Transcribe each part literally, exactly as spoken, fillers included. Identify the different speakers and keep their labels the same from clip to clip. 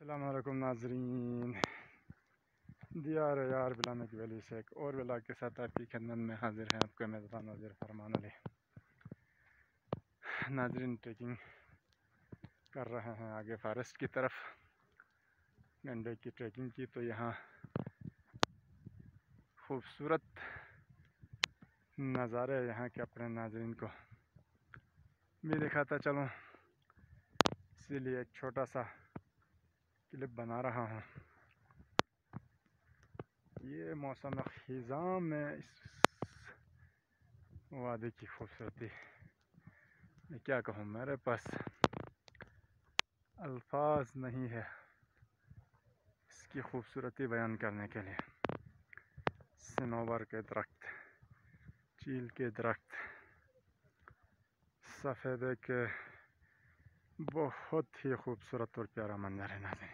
Speaker 1: अस्सलामुअलैकुम नाजरीन, दियार यार बिलामिक वैली से एक और व्लॉग के साथ आपकी खिदमत में हाजिर है। आपका मेज़बान नाज़िर फरमान अली। नाजरीन, ट्रैकिंग कर रहे हैं आगे फॉरेस्ट की तरफ, गंडे की ट्रैकिंग की। तो यहाँ खूबसूरत नज़ारे यहाँ के अपने नाजरीन को भी दिखाता चलूँ, इसीलिए एक छोटा सा क्लिप बना रहा हूँ। ये मौसम ख़िज़ां में इस वादी की खूबसूरती, मैं क्या कहूँ, मेरे पास अल्फाज नहीं है इसकी खूबसूरती बयान करने के लिए। सनोवर के दरख्त, चील के दरख्त, सफ़ेदे के, बहुत ही खूबसूरत और प्यारा मंजर है नाज़रीन।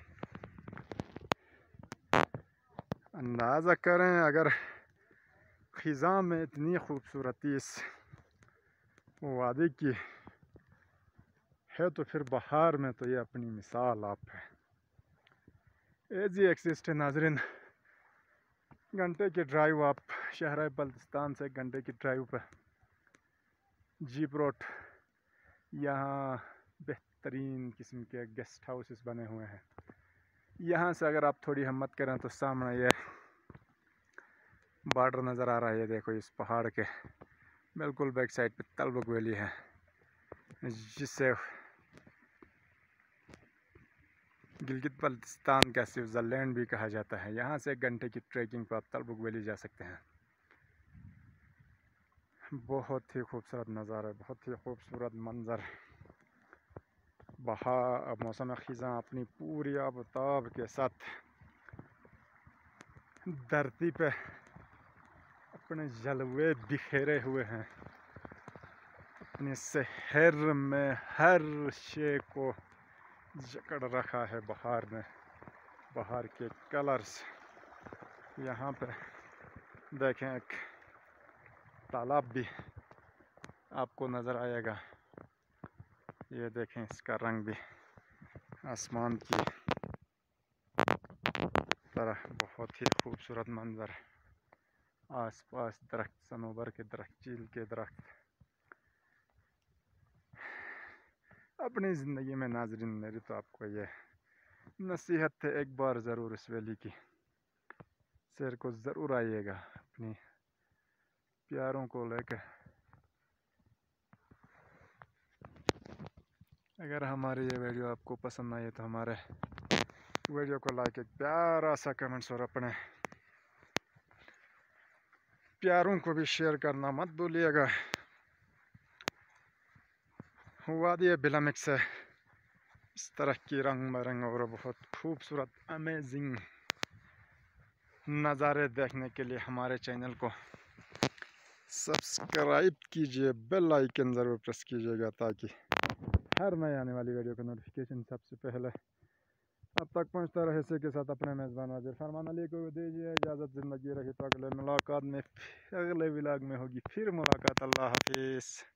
Speaker 1: अंदाज़ा करें, अगर ख़िज़ां में इतनी खूबसूरती इस वादी की है तो फिर बहार में तो ये अपनी मिसाल आप है। एज ही एक्सिस्ट है नाजरीन। घंटे की ड्राइव आप शहर बल्तिस्तान से घंटे की ड्राइव पर जीप रोड, यहाँ बेहतरीन किस्म के गेस्ट हाउसेस बने हुए हैं। यहाँ से अगर आप थोड़ी हिम्मत करें तो सामने ये बॉर्डर नज़र आ रहा है। ये देखो, इस पहाड़ के बिल्कुल बैक साइड पे तलबुक वैली है, जिसे गिलगित बल्तिस्तान का स्विट्ज़रलैंड भी कहा जाता है। यहाँ से एक घंटे की ट्रैकिंग पर आप तलबुक वैली जा सकते हैं। बहुत ही खूबसूरत नज़ारा, बहुत ही खूबसूरत मंज़र। बहार मौसम ख़िज़ां अपनी पूरी आबताब के साथ धरती पे अपने जलवे बिखेरे हुए हैं। अपने शहर में हर शे को जकड़ रखा है बहार ने, बहार के कलर्स। यहाँ पे देखें, एक तालाब भी आपको नज़र आएगा। ये देखें, इसका रंग भी आसमान की तरह बहुत ही खूबसूरत मंजर। आसपास दरख्त, सनोबर के दरख्त, चील के दरख्त। अपनी ज़िंदगी में नाजरीन, मेरी तो आपको ये नसीहत है, एक बार ज़रूर इस वैली की सैर को ज़रूर आइएगा अपनी प्यारों को लेकर। अगर हमारी ये वीडियो आपको पसंद आई तो हमारे वीडियो को लाइक, एक प्यारा सा कमेंट्स और अपने प्यारों को भी शेयर करना मत भूलिएगा। वादी बिलामिक से इस तरह की रंग बिरंग और बहुत खूबसूरत अमेजिंग नज़ारे देखने के लिए हमारे चैनल को सब्सक्राइब कीजिए, बेल आइकन ज़रूर प्रेस कीजिएगा, ताकि हर नए आने वाली वीडियो का नोटिफिकेशन सबसे पहले अब तक पहुंचता रहे। इसी के साथ अपने मेज़बान नाज़िर फरमान अली को दीजिए इजाज़त। ज़िंदगी रही तो अगले मुलाकात में, अगले व्लॉग में होगी फिर मुलाकात। अल्लाह हाफिज़।